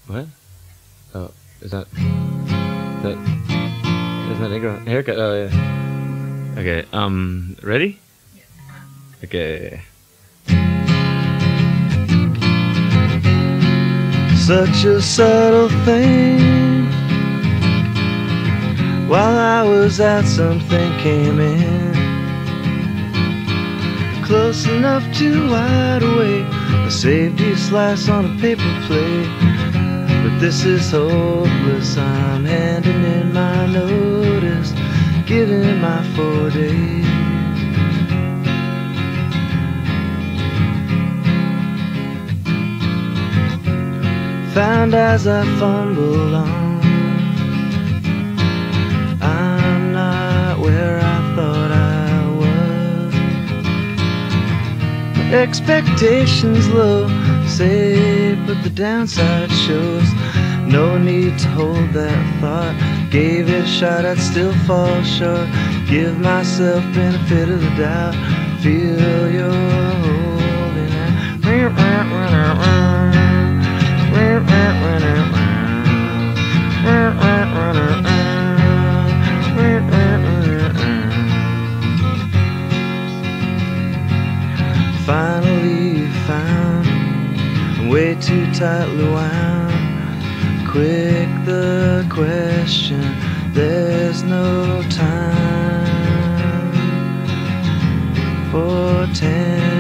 What? Oh, is that isn't that Negro haircut? Oh yeah. Okay. Ready? Okay. Such a subtle thing. While I was out, something came in, close enough to wide awake. I saved you a slice on a paper plate, but this is hopeless. I'm handing in my notice, giving my 4 days. Found as I fumble on, I'm not where I thought I was. My expectations low, say, but the downside shows. No need to hold that thought. Gave it a shot, I'd still fall short. Give myself benefit of the doubt. Feel your holding out. Finally you found, I'm way too tightly wound. Quick the question, there's no time for 10